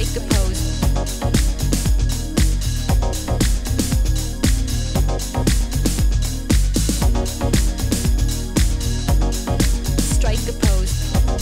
Strike a pose. Strike a pose.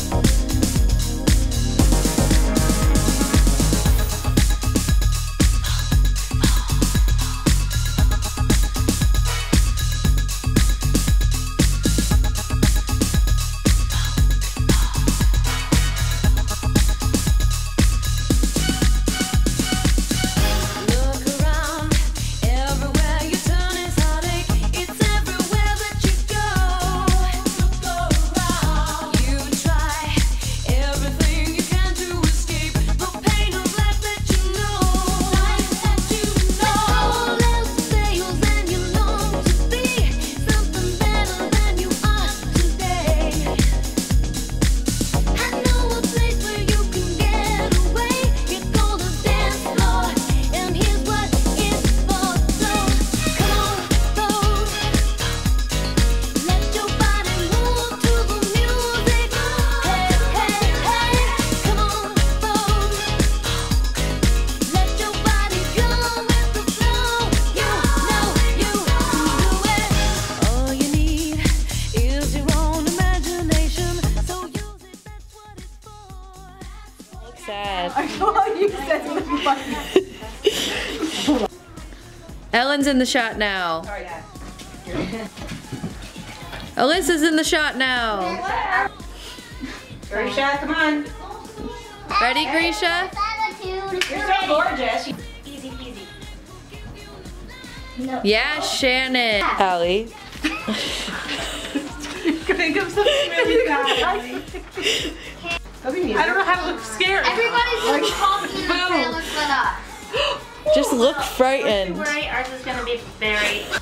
Sad. I thought you said something funny. Ellen's in the shot now. Sorry, yeah. Alyssa's in the shot now. Grisha, come on. Ready, Grisha? You're so gorgeous. Easy peasy. Yeah, Shannon. Allie. Think of something really bad. I don't know how to look scary. Everybody's gonna be talking in the trailer for us. Just look frightened. Don't worry, ours is gonna be very